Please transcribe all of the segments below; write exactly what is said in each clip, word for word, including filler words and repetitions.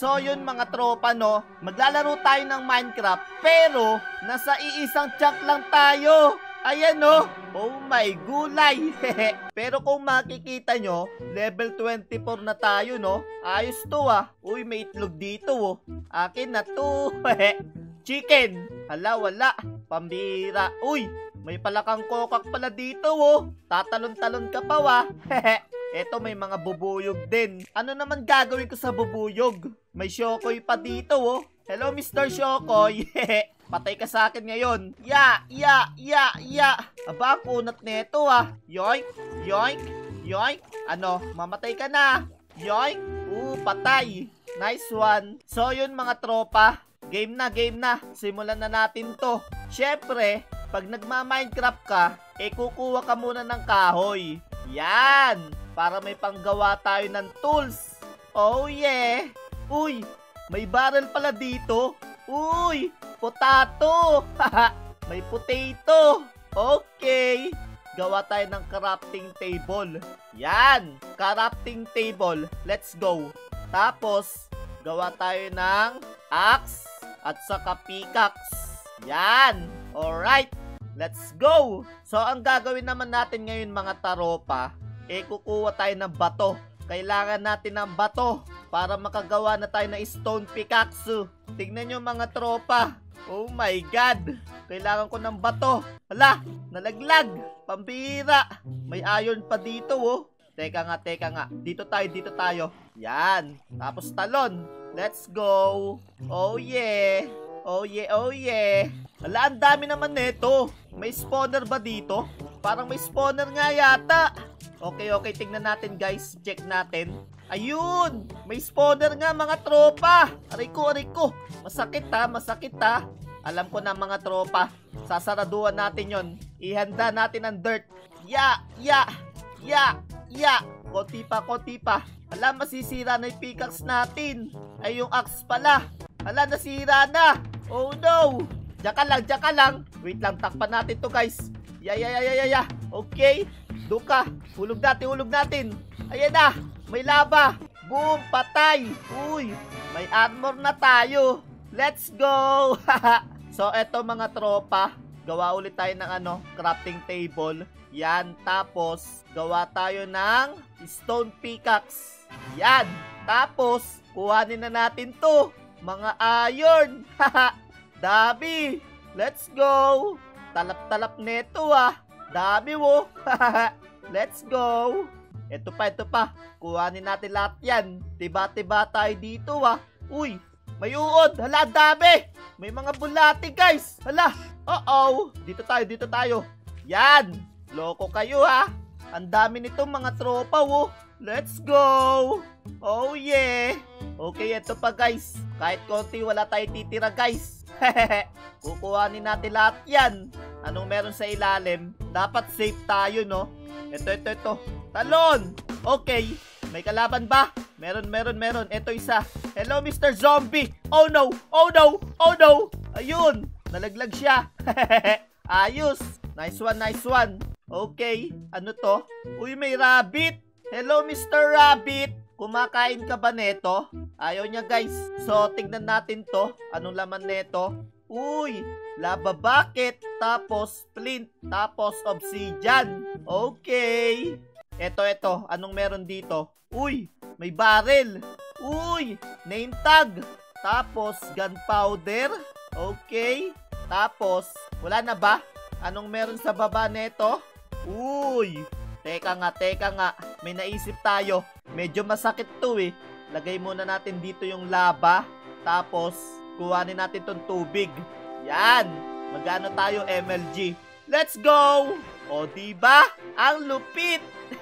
So yun mga tropa no, maglalaro tayo ng Minecraft pero nasa iisang chunk lang tayo. Ayan no, oh my gulay. Pero kung makikita nyo, level twenty-four na tayo no. Ayos to ah. Uy, may itlog dito oh. Akin na to. Chicken. Hala, wala. Pambira. Uy, may palakang kokak pala dito oh. Tatalon-talon ka pa wa. Eto may mga bubuyog din. Ano naman gagawin ko sa bubuyog? May Shokoy pa dito oh. Hello Mister Shokoy. Patay ka sa akin ngayon. Ya, ya, ya, ya. Aba, ang kunat neto ah. Yoink, yoink, yoink. Ano, mamatay ka na. Yoink. Uh, patay. Nice one. So yun mga tropa. Game na, game na. Simulan na natin to. Syempre, pag nagma-Minecraft ka, eh kukuha ka muna ng kahoy. Yan. Para may panggawa tayo ng tools. Oh yeah. Uy, may barrel pala dito. Uy, potato. May potato. Okay. Gawa tayo ng crafting table. Yan. Crafting table. Let's go. Tapos, gawa tayo ng axe at saka pickaxe. Yan. Alright. Let's go. So, ang gagawin naman natin ngayon mga taropa, eh kukuha tayo ng bato. Kailangan natin ng bato para makagawa na tayo ng stone pickaxe. Tignan nyo mga tropa. Oh my god. Kailangan ko ng bato. Hala, nalaglag. Pambira. May iron pa dito oh. Teka nga, teka nga. Dito tayo, dito tayo. Yan. Tapos talon. Let's go. Oh yeah. Oh yeah, oh yeah. Hala, ang dami naman nito. May spawner ba dito? Parang may spawner nga yata. Okay, okay. Tingnan natin guys. Check natin. Ayun! May spawner nga mga tropa. Aray ko, aray ko. Masakit ha, masakit ha. Alam ko na mga tropa. Sasaraduan natin yon. Ihanda natin ang dirt. Ya, ya, ya, ya. Konti pa, konti pa. Alam, masisira na yung pickaxe natin. Ay, yung axe pala. Hala, nasira na. Oh no. Diyan ka lang, diyan ka lang. Wait lang, takpan natin to guys. Ya, ya, ya, ya, ya, ya. Okay. Doon ka. Hulog natin, hulog natin. Ayan na. May lava. Boom, patay. Uy, may armor na tayo. Let's go. So, eto mga tropa. Gawa ulit tayo ng ano, crafting table. Yan, tapos gawa tayo ng stone pickaxe. Yan. Tapos, kuhanin na natin to. Mga iron. Dami. Let's go. Talap-talap neto ah. Dami wo. Let's go. Ito pa, ito pa. Kuhanin natin lahat yan. Tiba-tiba tayo dito ah. Uy, may uod. Hala, dami. May mga bulati guys. Hala. Uh-oh. Dito tayo, dito tayo. Yan. Loko kayo ha. Ang dami nito mga tropa oh. Let's go. Oh yeah. Okay, ito pa guys. Kahit konti wala tayo titira guys. Kukuhanin natin lahat yan. Anong meron sa ilalim? Dapat safe tayo no. Ito, ito, ito. Talon! Okay. May kalaban ba? Meron, meron, meron. Ito isa. Hello, Mister Zombie. Oh no! Oh no! Oh no! Ayun! Nalaglag siya. Ayos. Nice one, nice one. Okay. Ano to? Uy, may rabbit. Hello, Mister Rabbit. Kumakain ka ba neto? Ayaw niya guys. So, tignan natin to. Anong laman neto? Uy, lava bucket, tapos flint, tapos obsidian. Okay. Eto, eto. Anong meron dito? Uy, may barrel. Uy, name tag. Tapos gunpowder. Okay. Tapos, wala na ba? Anong meron sa baba neto? Uy, teka nga, teka nga. May naisip tayo. Medyo masakit to eh. Lagay muna natin dito yung lava. Tapos, kuhanin natin tong tubig. Yan. Magano tayo M L G. Let's go. O diba? Ang lupit.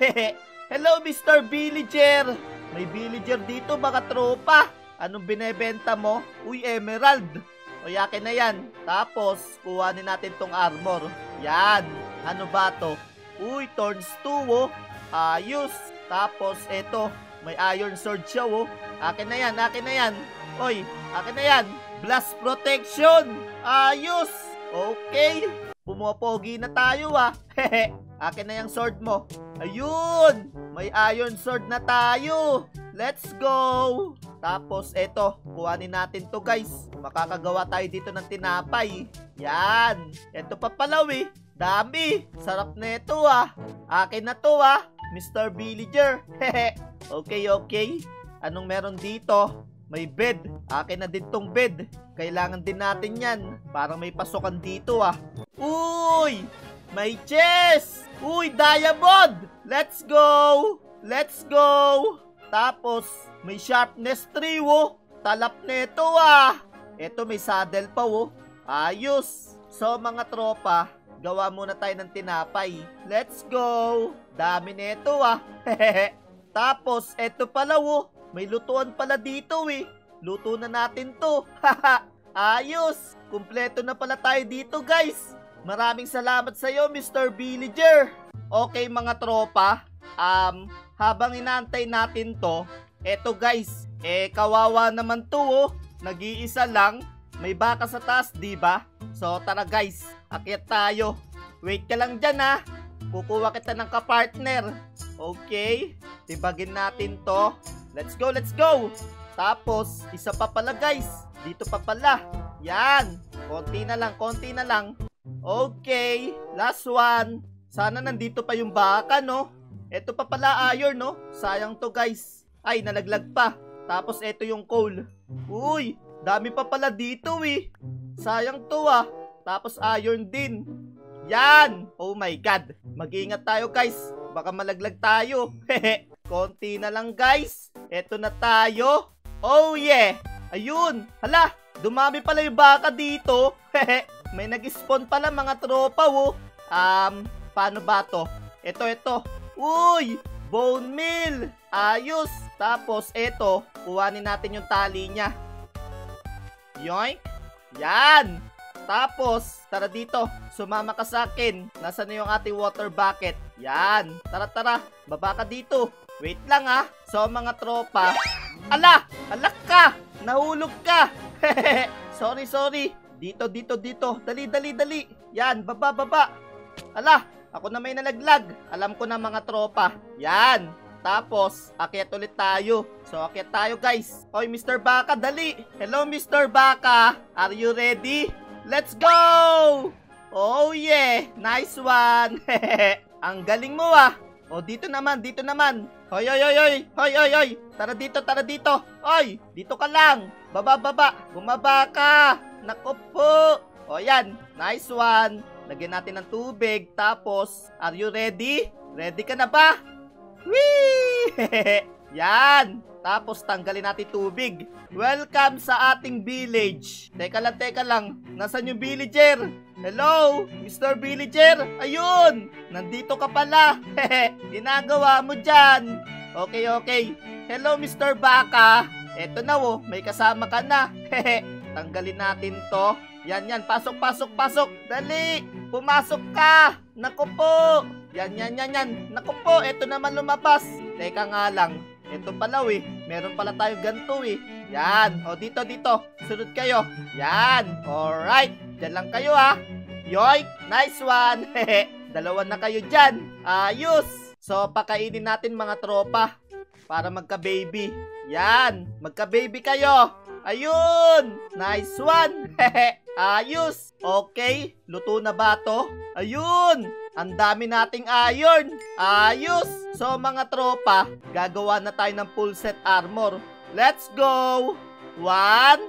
Hello Mister Villager. May villager dito mga tropa. Anong binebenta mo? Uy, emerald. O yakin na yan. Tapos, kuhanin natin tong armor. Yan. Ano ba to? Uy, thorns two oh. Ayos. Tapos, eto. May iron sword siya oh. Akin na yan, akin na yan. Oy, akin na yan. Blast protection. Ayos. Okay. Pumopogi na tayo ah. Hehe. Akin na yung sword mo. Ayun. May iron sword na tayo. Let's go. Tapos, eto, kuhanin natin to guys. Makakagawa tayo dito ng tinapay. Yan. Eto pa pala eh. Dami. Sarap na ito ah. Akin na to ah. Mister Villager. Okay, okay. Anong meron dito? May bed. Akin na din tong bed. Kailangan din natin yan. Parang may pasukan dito ah. Uy! May chest! Uy, diamond! Let's go! Let's go! Tapos, may sharpness three, oh. Talap nito, ah. Ito, may saddle pa, oh. Ayos. So, mga tropa, gawa muna tayo ng tinapay. Let's go. Dami nito, ah. Tapos, ito pala, oh. May lutuan pala dito, eh. Luto na natin to. Ayos. Kumpleto na pala tayo dito, guys. Maraming salamat sa iyo, Mister Villager. Okay, mga tropa. Um... Habang inaantay natin to, eto guys, eh kawawa naman to oh. Nag-iisa lang, may baka sa taas, di ba? So tara guys, akyat tayo. Wait ka lang dyan ha. Kukuha kita ng kapartner. Okay, tibagin natin to. Let's go, let's go. Tapos, isa pa pala guys. Dito pa pala. Yan, konti na lang, konti na lang. Okay, last one. Sana nandito pa yung baka, no? Ito pa pala iron, no? Sayang to, guys. Ay, nalaglag pa. Tapos, ito yung coal. Uy, dami pa pala dito, eh. Sayang to, ah. Tapos, iron din. Yan! Oh my God. Mag-ingat tayo, guys. Baka malaglag tayo. Hehe. Konti na lang, guys. Ito na tayo. Oh, yeah. Ayun. Hala, dumami pala yung baka dito. Hehe. May nag-spawn pala, mga tropa, oh. Um, paano ba to? Ito, ito. Uy! Bone meal! Ayos! Tapos, eto, kuhanin natin yung tali niya. Yoink! Yan! Tapos, tara dito. Sumama ka sa akin. Nasaan na yung ating water bucket? Yan! Tara, tara. Baba ka dito. Wait lang ha. So, mga tropa. Ala! Alak ka! Nahulog ka! Sorry, sorry. Dito, dito, dito. Dali, dali, dali. Yan, baba, baba. Ala! Ako na may nalaglag. Alam ko na mga tropa. Yan. Tapos, akyat ulit tayo. So, akyat tayo guys. Hoy, Mister Baka, dali. Hello, Mister Baka. Are you ready? Let's go! Oh, yeah. Nice one. Ang galing mo ah. O, dito naman, dito naman. Hoy, hoy, hoy, hoy. Hoy, hoy, hoy. Tara dito, tara dito. Hoy, dito ka lang. Baba, baba. Bumaba ka. Naku po. O, yan. Nice one. Lagyan natin ng tubig. Tapos, are you ready? Ready ka na ba? Whee! Yan. Tapos, tanggalin natin tubig. Welcome sa ating village. Teka lang, teka lang. Nasaan yung villager? Hello, Mister Villager. Ayun. Nandito ka pala. Ginagawa mo dyan. Okay, okay. Hello, Mister Baka. Eto na oh. May kasama ka na. Tanggalin natin to. Yan, yan. Pasok, pasok, pasok. Dali. Pumasok ka. Naku po. Yan, yan, yan, yan. Naku po. Ito naman lumabas. Teka nga lang. Ito pala eh. Meron pala tayo ganito eh. Yan. O, dito, dito. Sunod kayo. Yan. Alright. Diyan lang kayo ha. Yoink. Nice one. Dalawa na kayo dyan. Ayos. So, pakainin natin mga tropa. Para magka-baby. Yan. Magka-baby kayo. Ayun! Nice one! Ayos! Okay, luto na ba to? Ayun! Ang dami nating iron! Ayos! So mga tropa, gagawa na tayo ng full set armor. Let's go! One,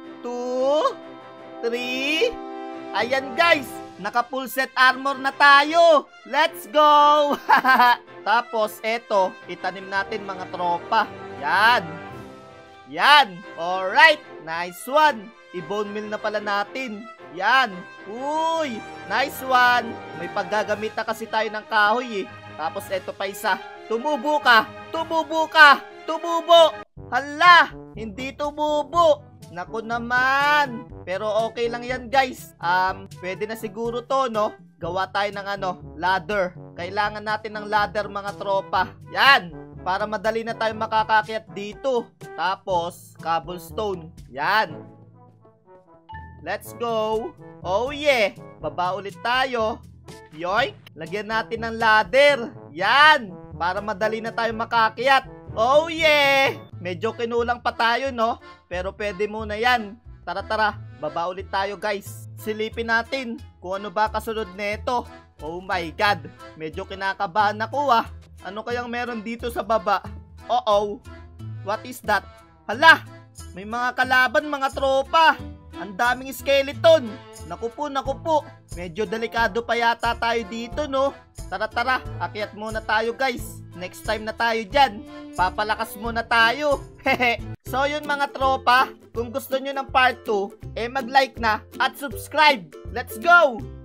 two, three. Ayan guys! Naka full set armor na tayo! Let's go! Tapos eto, itanim natin mga tropa. Yan! Yan! Alright! Nice one! I-bone meal na pala natin. Yan! Uy! Nice one! May paggagamit na kasi tayo ng kahoy eh. Tapos eto pa isa. Tumubo ka! Tumubo ka! Tumubo! Hala! Hindi tumubo! Naku naman! Pero okay lang yan guys. Um, pwede na siguro to, no? Gawa tayo ng ano, ladder. Kailangan natin ng ladder mga tropa. Yan! Para madali na tayo makakakyat dito. Tapos, cobblestone. Yan. Let's go. Oh yeah. Baba ulit tayo. Yoink. Lagyan natin ng ladder. Yan. Para madali na tayo makakyat. Oh yeah. medyo kinulang pa tayo, no? Pero pwede muna yan. Tara, tara, baba ulit tayo, guys. Silipin natin kung ano ba kasunod nito. Oh my God, medyo kinakabahan ako ah. Ano kayang meron dito sa baba? Uh-oh, what is that? Hala, may mga kalaban, mga tropa. Ang daming skeleton. Naku po, naku po. Medyo delikado pa yata tayo dito, no? Tara, tara, akyat muna tayo, guys. Next time na tayo dyan. Papalakas muna tayo. Hehe. So yun mga tropa, kung gusto nyo ng part two, eh mag-like na at subscribe. Let's go!